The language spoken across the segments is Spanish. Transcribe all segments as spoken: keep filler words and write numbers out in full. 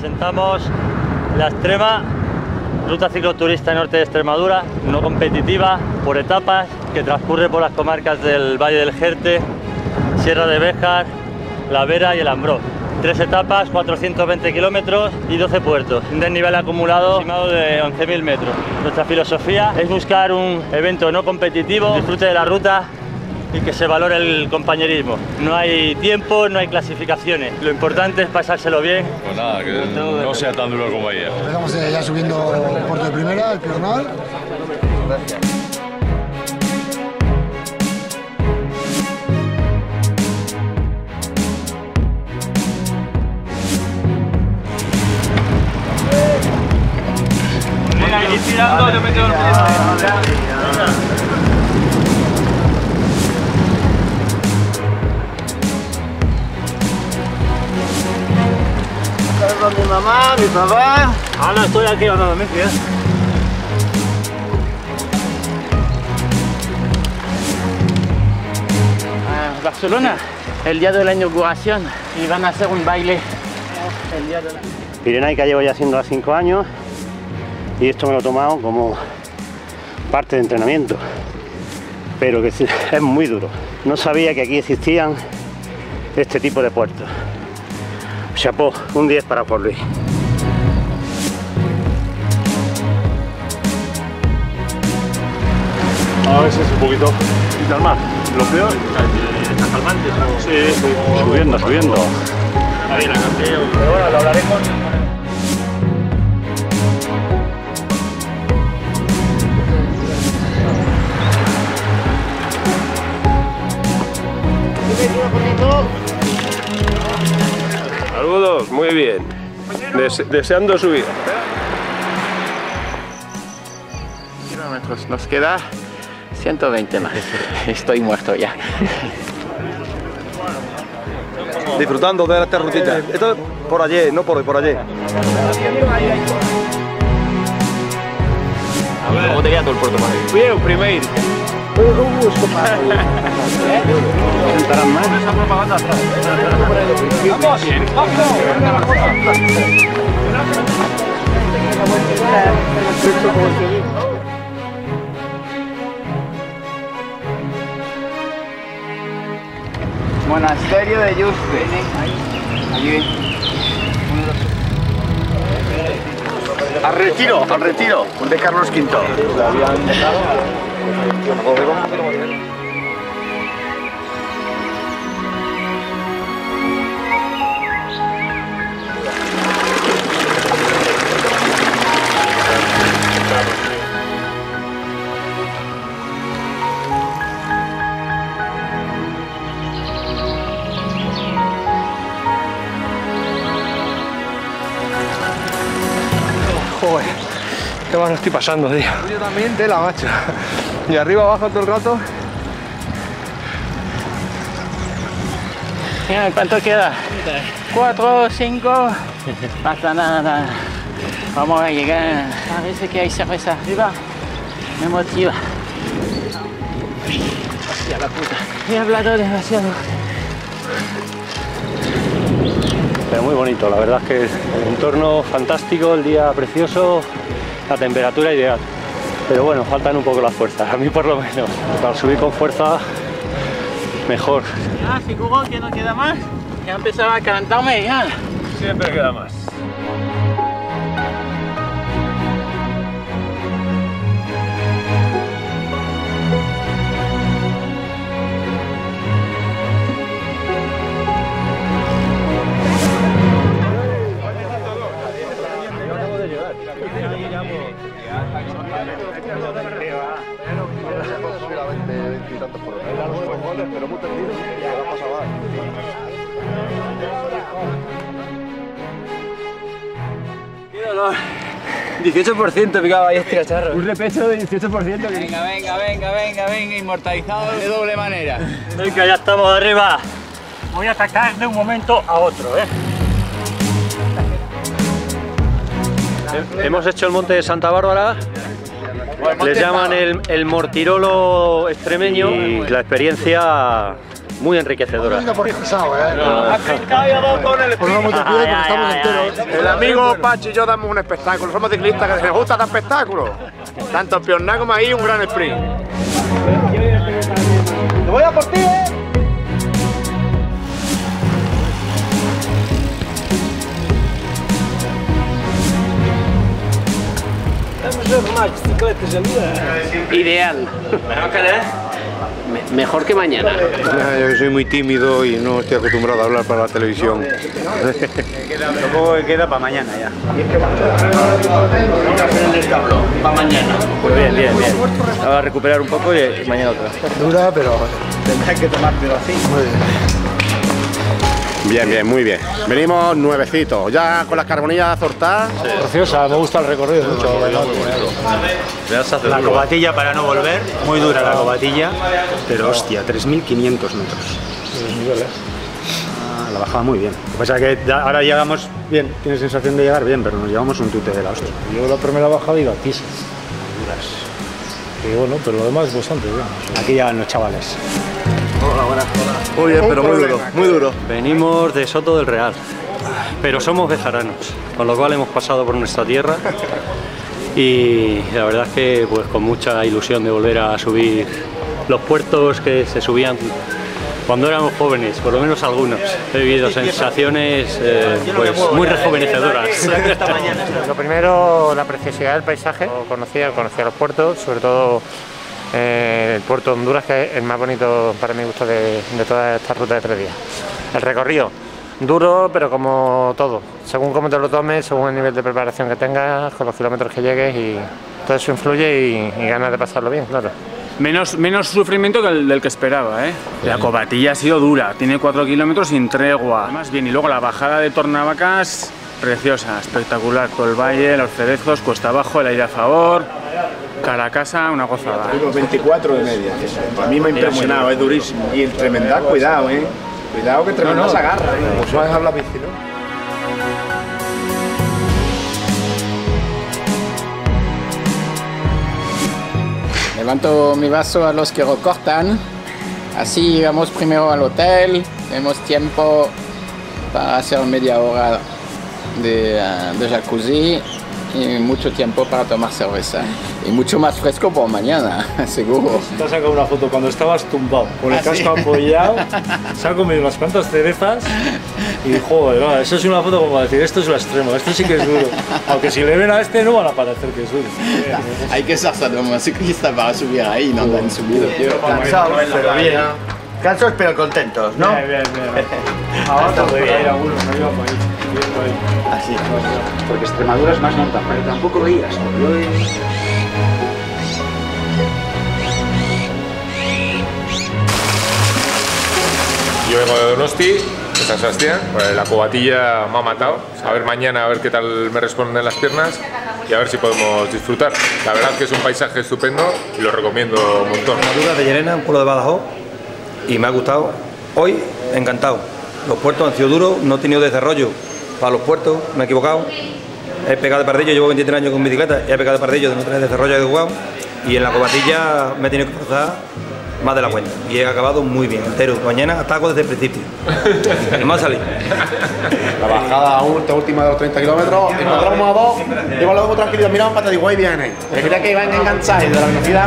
Presentamos la Extrema, ruta cicloturista norte de Extremadura, no competitiva, por etapas, que transcurre por las comarcas del Valle del Jerte, Sierra de Béjar, La Vera y el Ambrós. Tres etapas, cuatrocientos veinte kilómetros y doce puertos, un desnivel acumulado aproximado de once mil metros. Nuestra filosofía es buscar un evento no competitivo, disfrute de la ruta y que se valore el compañerismo. No hay tiempo, no hay clasificaciones. Lo importante es pasárselo bien. Pues nada, que no sea tan duro como ayer. Empezamos ya subiendo el puerto de primera, el Piornal. Ir tirando, yo me quedo en el con mi mamá, mi papá. Ahora estoy aquí andando, ¿me fías? Barcelona, el día de la inauguración, y van a hacer un baile. El día de la... Pirenaica llevo ya haciendo hace cinco años y esto me lo he tomado como parte de entrenamiento, pero que es muy duro. No sabía que aquí existían este tipo de puertos. Chapó, un diez para Juan Luis. A ver si es un poquito y tal más. Lo peor, ¿Estás calmante? sí, sí, subiendo, subiendo. Está bien, la canté, pero bueno, lo hablaré con... Saludos, muy bien. Dese deseando subir. Kilómetros, nos queda ciento veinte más. Estoy muerto ya. Disfrutando de esta rutita. Esto es por allí, no por hoy, por allí. ¿Cómo te queda todo el puerto para ahí? Fui primero. ¿Sentarán más? Esa propaganda atrás. ¡Vamos! Monasterio de Yuste. Allí. Al retiro, al retiro de Carlos quinto. Joder, qué mal lo estoy pasando, tío. Yo también, tela, macho. Y arriba abajo todo el rato. Mira, ¿cuánto queda? Cuatro, cinco. Pasa nada. Vamos a llegar. Parece que hay cerveza arriba. Me motiva. Hostia la puta. He hablado demasiado. Pero muy bonito, la verdad es que el entorno fantástico, el día precioso, la temperatura ideal. Pero bueno, faltan un poco las fuerzas, a mí por lo menos. Para subir con fuerza, mejor. Ya, seguro que no queda más. Ya empezaba a calentarme ya. Siempre queda más. dieciocho por ciento picaba ahí este cacharro. Un repecho de dieciocho por ciento. Venga, venga, venga, venga, venga, inmortalizado de doble manera. Venga, ya estamos arriba. Voy a atacar de un momento a otro, ¿eh? Hemos hecho el monte de Santa Bárbara. Les llaman el, el Mortirolo extremeño y la experiencia muy enriquecedora. No por cansado, ¿eh? Ah. Ponemos de pie porque estamos enteros. El amigo Pachi y yo damos un espectáculo. Somos ciclistas que nos gusta dar espectáculo. Tanto en pierna como ahí un gran sprint. ¡Te voy a por ti, eh! Ideal. Me- Mejor que mañana. Yo soy muy tímido y no estoy acostumbrado a hablar para la televisión. Supongo que queda para mañana ya. Para mañana. Pues bien, bien, bien. Ahora a recuperar un poco y mañana otra. Dura, pero Tendrás que tomártelo así. muy bien. Bien, bien, muy bien. Venimos nuevecitos, ya con las carbonillas azortadas. Preciosa, me gusta el recorrido mucho. La cobatilla para no volver, muy dura la cobatilla, pero hostia, tres mil quinientos metros. Ah, la bajaba muy bien. Lo que pasa es que ya- ahora llegamos bien, tienes sensación de llegar bien, pero nos llevamos un tute de la hostia. Yo la primera bajada iba a Tisa. Y bueno, pero lo demás es bastante bien. Aquí llegan los chavales. Muy bien, pero muy duro, muy duro. Venimos de Soto del Real, pero somos bejaranos, con lo cual hemos pasado por nuestra tierra y la verdad es que pues con mucha ilusión de volver a subir los puertos que se subían cuando éramos jóvenes, por lo menos algunos. He vivido sensaciones eh, pues muy rejuvenecedoras. Lo primero, la preciosidad del paisaje. Conocía, conocía los puertos, sobre todo eh, el puerto de Honduras, que es el más bonito para mi gusto de, de toda esta ruta de tres días. El recorrido, duro, pero como todo, según cómo te lo tomes, según el nivel de preparación que tengas, con los kilómetros que llegues, y todo eso influye y, y ganas de pasarlo bien, claro. Menos, menos sufrimiento que el del que esperaba, ¿eh? La cobatilla ha sido dura, tiene cuatro kilómetros sin tregua. Más bien, y luego la bajada de Tornavacas, preciosa, espectacular. Todo el valle, los cerezos, cuesta abajo, el aire a favor, cara a casa, una gozada. veinticuatro de media. A mí me ha impresionado, es durísimo. Y el tremendad, cuidado, eh. Cuidado que tremendad se agarra, eh. Pues va a dejar la bici, ¿no? Levanto mi vaso a los que recortan. Así llegamos primero al hotel. Tenemos tiempo para hacer media hora de, uh, de jacuzzi y mucho tiempo para tomar cerveza. Y mucho más fresco por mañana, seguro. Te has sacado una foto cuando estabas tumbado, con el ¿Ah, casco sí? apoyado, se ha comido unas cuantas cerezas y joder, no, eso es una foto como decir, esto es lo extremo, esto sí que es duro. Aunque si le ven a este no van a parecer que es duro. Hay que ser un ciclista para subir ahí, no andan subido, tío. Cansados, pero bien. Cansados pero contentos, ¿no? Bien, bien, bien. Ahora hay algunos que iban por ahí. Así, porque Extremadura es más montaña, pero tampoco veías. Yo he- Yo vengo de Donosti, de San Sebastián, pues la cobatilla me ha matado. A ver mañana, a ver qué tal me responden las piernas y a ver si podemos disfrutar. La verdad es que es un paisaje estupendo y lo recomiendo un montón. Extremadura de Llerena, un pueblo de Badajoz, y me ha gustado. Hoy, encantado. Los puertos han sido duros, no he tenido desarrollo para los puertos, me he equivocado. He pegado de pardillo, llevo veintitrés años con bicicleta, y he pegado de pardillo de no tener desarrollo adecuado. Y en la cobatilla me he tenido que forzar más de la cuenta. Y he acabado muy bien, entero. Mañana ataco desde el principio. Y me ha salido. La bajada esta última de los treinta kilómetros, encontramos a dos, digo luego tranquilidad, mira un pata, digo, ahí viene. Pero mira que iban enganchados de la velocidad.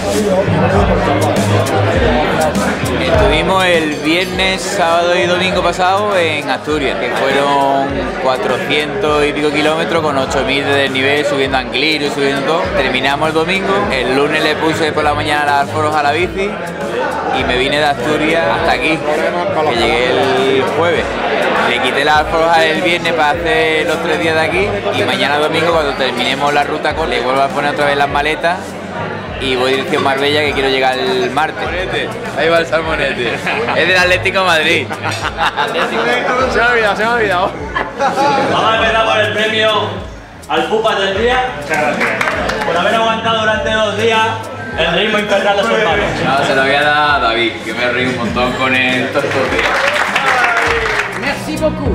Estuvimos el viernes, sábado y domingo pasado en Asturias, que fueron cuatrocientos y pico kilómetros con ocho mil de desnivel, subiendo Angliru y subiendo todo. Terminamos el domingo, el lunes le puse por la mañana las alforjas a la bici y me vine de Asturias hasta aquí, que llegué el jueves. Le quité las alforjas el viernes para hacer los tres días de aquí y mañana domingo, cuando terminemos la ruta, le vuelvo a poner otra vez las maletas y voy dirección Marbella, que quiero llegar el martes. Ahí va el Salmonete. Es del Atlético de Madrid. Se me ha olvidado, se me ha olvidado. Vamos a empezar por el premio al Pupas del día. Muchas gracias. Por haber aguantado durante dos días el ritmo infernal de sus hermanos. No, se lo voy a dar a David, que me reí un montón con él todos estos días. Merci beaucoup.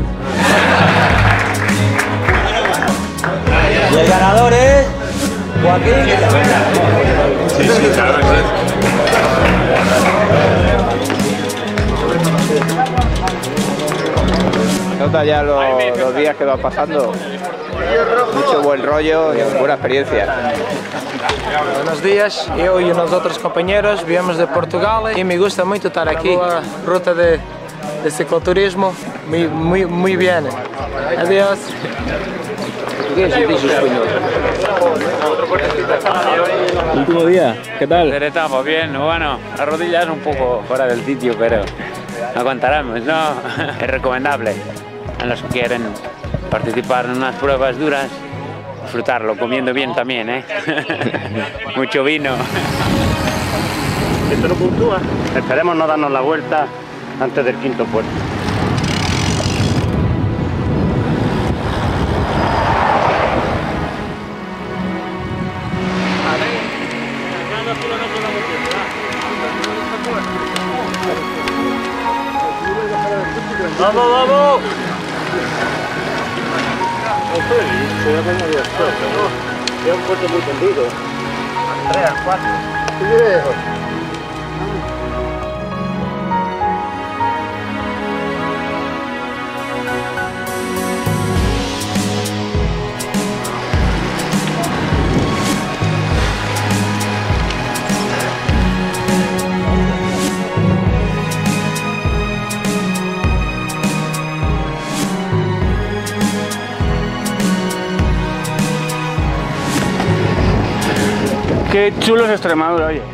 Y el ganador es Joaquín. Sí, sí, claro, disfruta ya los, los días que vas pasando. Mucho buen rollo y buena experiencia. Buenos días, yo y unos otros compañeros viemos de Portugal y me gusta mucho estar aquí. La ruta de, de cicloturismo, muy, muy, muy bien. Adiós. Último día, ¿qué tal? De etapa, bien, bueno, las rodillas un poco fuera del sitio, pero aguantaremos, ¿no? Es recomendable a los que quieren participar en unas pruebas duras, disfrutarlo, comiendo bien también, ¿eh? Mucho vino. Esto no puntúa. Esperemos no darnos la vuelta antes del quinto puerto. ¡Vamos, vamos! Es un puerto muy tendido. Tres, cuatro. Qué chulo es Extremadura, oye.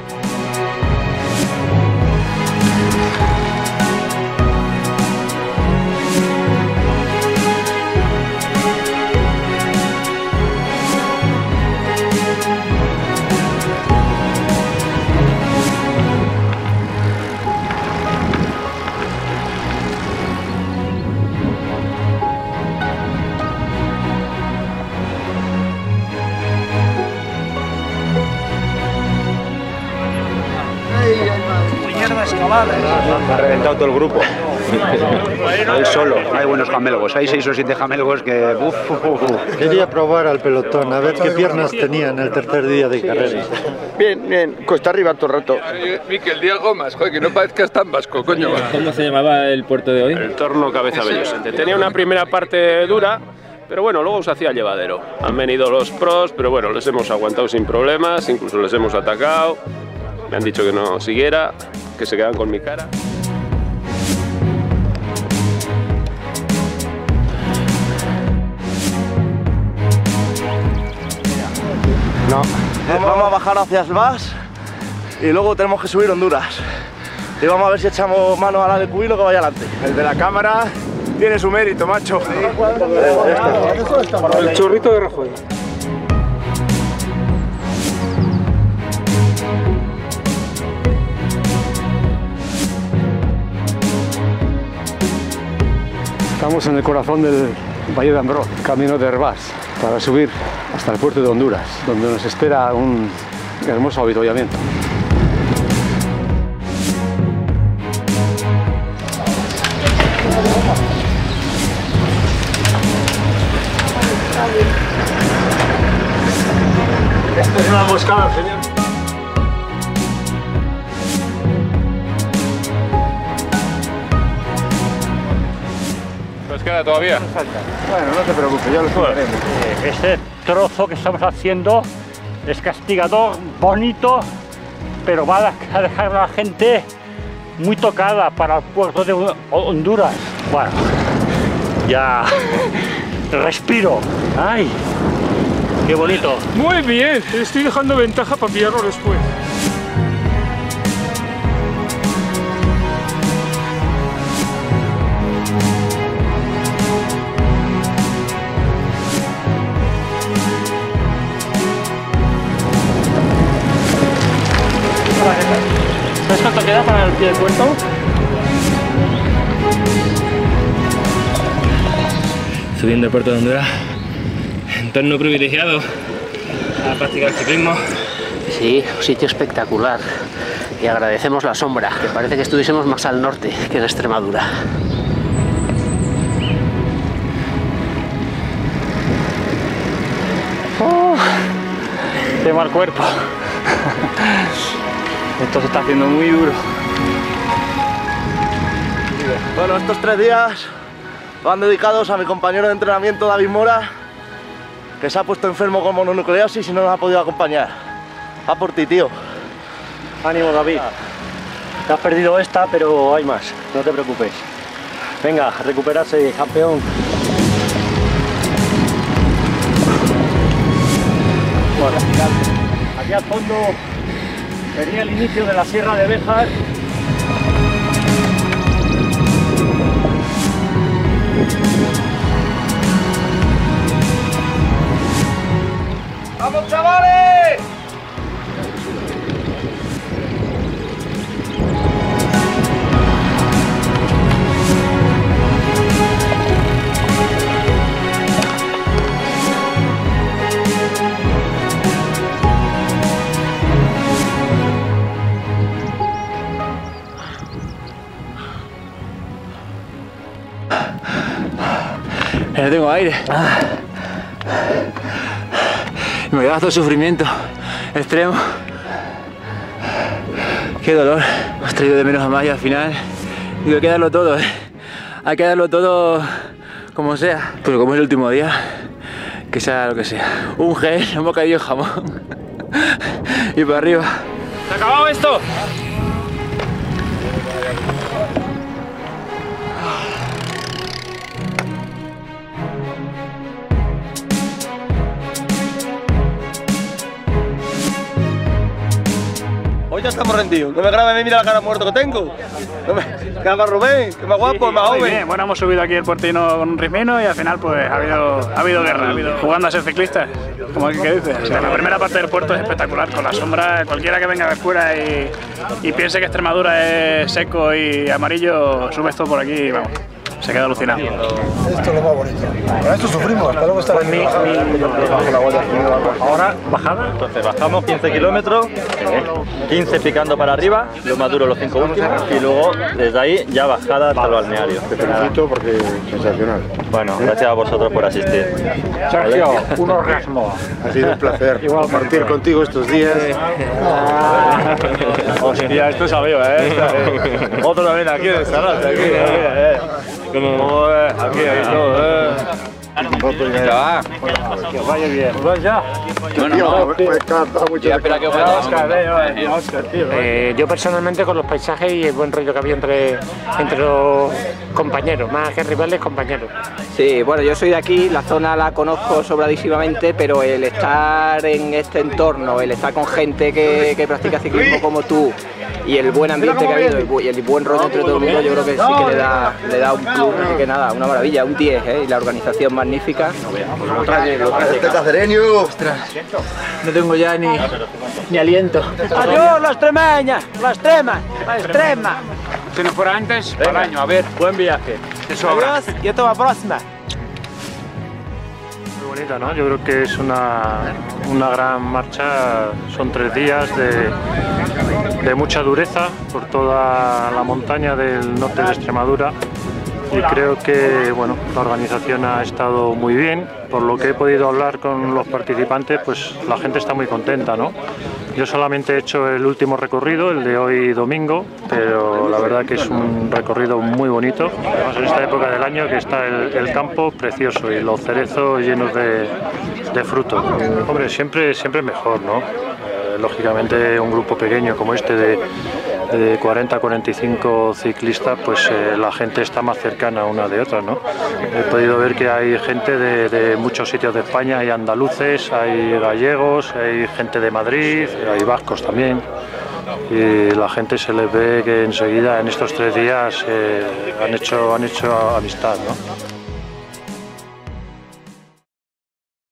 Ha reventado todo el grupo. Él solo, hay buenos jamelgos, hay seis o siete jamelgos que... Uf, uf, uf. Quería probar al pelotón, a ver qué piernas tenía en el tercer día de carrera. Bien, bien, cuesta arriba todo el rato. Miquel, di algo más, joder, que no parezcas tan vasco, coño. ¿Cómo se llamaba el puerto de hoy? El Torno Cabeza Bellosente. Tenía una primera parte dura, pero bueno, luego se hacía llevadero. Han venido los pros, pero bueno, les hemos aguantado sin problemas, incluso les hemos atacado. Me han dicho que no siguiera, que se quedan con mi cara. No, vamos a bajar hacia Asbás y luego tenemos que subir Honduras. Y vamos a ver si echamos mano a la de Cubilo que vaya adelante. El de la cámara tiene su mérito, macho. El chorrito de Rajoy. Estamos en el corazón del Valle de Ambrós, camino de Herbás, para subir hasta el puerto de Honduras, donde nos espera un hermoso avituallamiento. Esto es una emboscada, señor. ¿Nos queda todavía? Bueno, no te preocupes, ya lo superaremos. Este trozo que estamos haciendo es castigador, bonito, pero va a dejar a la gente muy tocada para el puerto de Honduras. Bueno, ya respiro. ¡Ay! ¡Qué bonito! Muy bien, estoy dejando ventaja para pillarlo después. ¿Sabes cuánto queda para el pie del puerto? Subiendo el puerto de Honduras, entorno privilegiado a practicar ciclismo. Sí, un sitio espectacular y agradecemos la sombra, que parece que estuviésemos más al norte que en Extremadura. Oh, qué mal cuerpo. Esto se está haciendo muy duro. Bueno, estos tres días van dedicados a mi compañero de entrenamiento David Mora, que se ha puesto enfermo con mononucleosis y no nos ha podido acompañar. Va por ti, tío. Ánimo, David. Te has perdido esta, pero hay más, no te preocupes. Venga, recuperarse, campeón. Bueno, aquí al fondo sería el inicio de la Sierra de Béjar. ¡Vamos, chavales! No tengo aire. Me queda todo sufrimiento extremo. Qué dolor. Has traído de menos a más y al final digo, hay que darlo todo, ¿eh? Hay que darlo todo como sea. Pero como es el último día, que sea lo que sea. Un gel, un bocadillo de jamón y para arriba. ¿Se ha acabado esto? Hoy ya estamos rendidos. No me grabe a mí, mira la cara muerto que tengo. No me... Que más Rubén, que más guapo, sí, más joven. Muy bien, bueno, hemos subido aquí el Puertino con un rimeno y al final pues ha habido, ha habido guerra, ha habido jugando a ser ciclistas, como aquí que dice. O sea, la primera parte del puerto es espectacular, con la sombra, cualquiera que venga de fuera y, y piense que Extremadura es seco y amarillo, subes todo por aquí y vamos. Se queda alucinado. Esto es lo más bonito. Para esto sufrimos, hasta luego estar pues aquí. Mi, mi... Ahora bajada, entonces bajamos quince kilómetros, quince picando para arriba, lo más duro los cinco últimos y luego desde ahí ya bajada hasta el balneario. Te felicito porque sensacional. Bueno, gracias a vosotros por asistir. Sergio, un orgasmo. Ha sido un placer compartir contigo estos días. Hostia, esto es amigo, ¿eh? Otro también aquí de Sarate, aquí, eh. Joder, aquí hay todo, eh. Ya va. Que os vaya bien. ¿Vas ya? Bueno, no, mucho. Espera que os vaya. Oscar, eh, Oscar, tío. Eh, yo personalmente con los paisajes y el buen rollo que había entre, entre los compañeros, más que rivales, compañeros. Sí, bueno, yo soy de aquí, la zona la conozco sobradísimamente, pero el estar en este entorno, el estar con gente que, que practica ciclismo como tú y el buen ambiente que ha habido y el buen rollo entre todo el mundo, yo creo que sí que le da, le da un plus, así que nada, una maravilla, un diez, ¿eh? Y la organización magnífica. Lo trae, lo trae este cacereño. Ostras, no tengo ya ni, ni aliento. Adiós, la extremeña, la extrema, la extrema. Si no fuera antes, al año, a ver. Buen viaje. Adiós y hasta la próxima. Muy bonita, ¿no? Yo creo que es una, una gran marcha, son tres días de, de mucha dureza por toda la montaña del norte de Extremadura y creo que bueno, la organización ha estado muy bien. Por lo que he podido hablar con los participantes, pues la gente está muy contenta, ¿no? Yo solamente he hecho el último recorrido, el de hoy domingo, pero la verdad que es un recorrido muy bonito. Además en esta época del año que está el, el campo precioso y los cerezos llenos de, de fruto. Hombre, siempre, siempre mejor, ¿no? Eh, lógicamente un grupo pequeño como este de, de cuarenta a cuarenta y cinco ciclistas, pues eh, la gente está más cercana una de otra, ¿no? He podido ver que hay gente de, de muchos sitios de España, hay andaluces, hay gallegos, hay gente de Madrid, hay vascos también. Y la gente se les ve que enseguida en estos tres días eh, han hecho, han hecho amistad, ¿no?